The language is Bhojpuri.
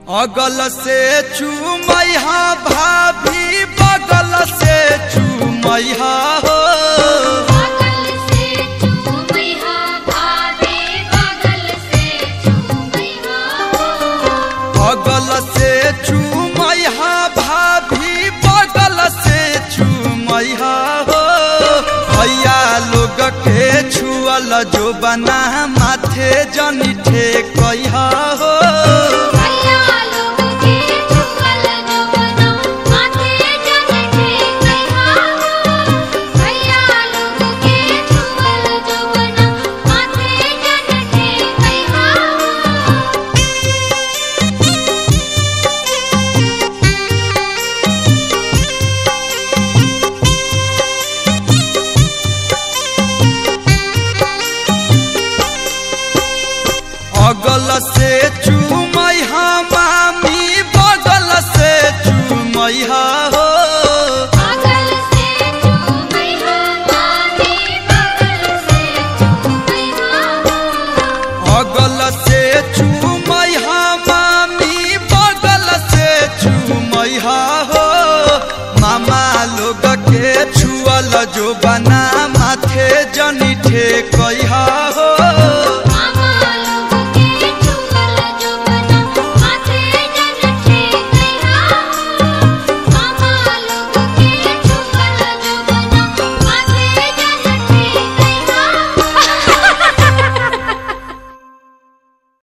अगल से चूमैहा भाभी बगल से चूमैहा हो। बगल से चूमैहा भाभी बगल से चूमैहा हो। अगल से चूमैहा भाभी बगल से चूमैहा हो। भैया लोग के छुअल जो बना माथे जनी ठेकैहा हो। अगल से चूमैहा मामी बगल से चूमैहा हो। बगल से चूमैहा मामी बगल से चूमैहा हो। अगल से चूमैहा मामी बगल से चूमैहा हो। मामा लोग के छुअल जो बना माथे जनी ठेकैहा हो।